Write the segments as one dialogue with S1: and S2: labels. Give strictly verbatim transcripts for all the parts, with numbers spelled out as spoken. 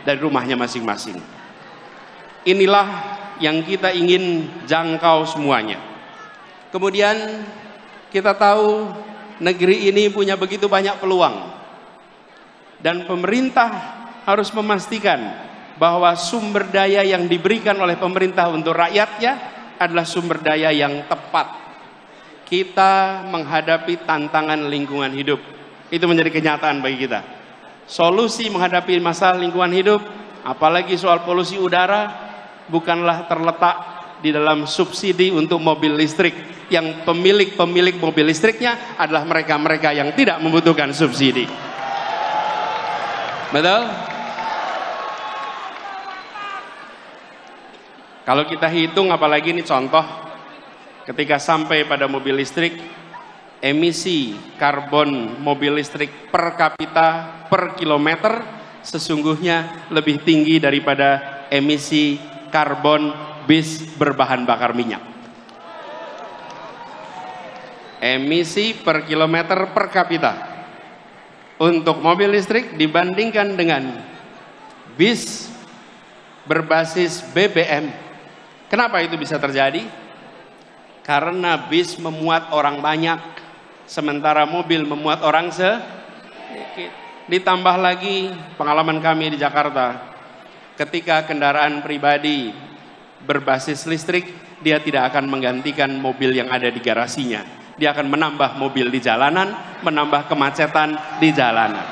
S1: dari rumahnya masing-masing. Inilah yang kita ingin jangkau semuanya. Kemudian kita tahu negeri ini punya begitu banyak peluang, dan pemerintah harus memastikan bahwa sumber daya yang diberikan oleh pemerintah untuk rakyatnya adalah sumber daya yang tepat. Kita menghadapi tantangan lingkungan hidup, itu menjadi kenyataan bagi kita. Solusi menghadapi masalah lingkungan hidup, apalagi soal polusi udara, bukanlah terletak di dalam subsidi untuk mobil listrik, yang pemilik-pemilik mobil listriknya adalah mereka-mereka yang tidak membutuhkan subsidi. Betul? Kalau kita hitung, apalagi ini contoh, ketika sampai pada mobil listrik, emisi karbon mobil listrik per kapita per kilometer sesungguhnya lebih tinggi daripada emisi karbon bis berbahan bakar minyak. Emisi per kilometer per kapita untuk mobil listrik dibandingkan dengan bis berbasis B B M. Kenapa itu bisa terjadi? Karena bis memuat orang banyak, sementara mobil memuat orang sedikit. Ditambah lagi pengalaman kami di Jakarta, ketika kendaraan pribadi berbasis listrik, dia tidak akan menggantikan mobil yang ada di garasinya. Dia akan menambah mobil di jalanan, menambah kemacetan di jalanan.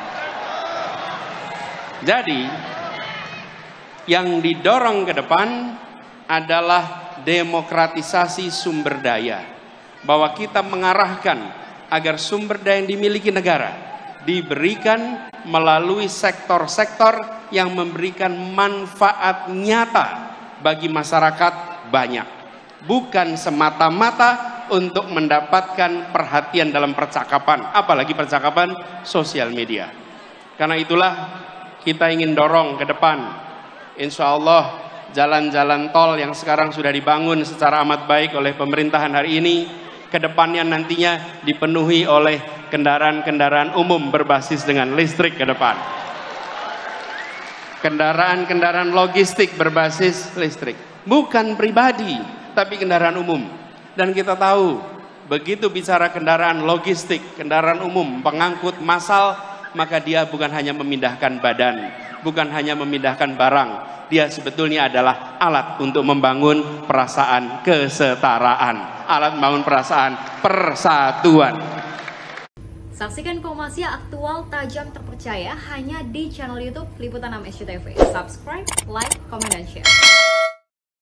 S1: Jadi, yang didorong ke depan adalah demokratisasi sumber daya. Bahwa kita mengarahkan agar sumber daya yang dimiliki negara diberikan melalui sektor-sektor yang memberikan manfaat nyata bagi masyarakat banyak, bukan semata-mata untuk mendapatkan perhatian dalam percakapan, apalagi percakapan sosial media. Karena itulah kita ingin dorong ke depan, insya Allah jalan-jalan tol yang sekarang sudah dibangun secara amat baik oleh pemerintahan hari ini, kedepannya nantinya dipenuhi oleh kendaraan-kendaraan umum berbasis dengan listrik ke depan. Kendaraan-kendaraan logistik berbasis listrik. Bukan pribadi, tapi kendaraan umum. Dan kita tahu, begitu bicara kendaraan logistik, kendaraan umum, pengangkut massal, maka dia bukan hanya memindahkan badan, bukan hanya memindahkan barang. Dia sebetulnya adalah alat untuk membangun perasaan kesetaraan, alat membangun perasaan persatuan.
S2: Saksikan informasi aktual, tajam, terpercaya hanya di channel YouTube Liputan enam S C T V. Subscribe, like, comment, dan share.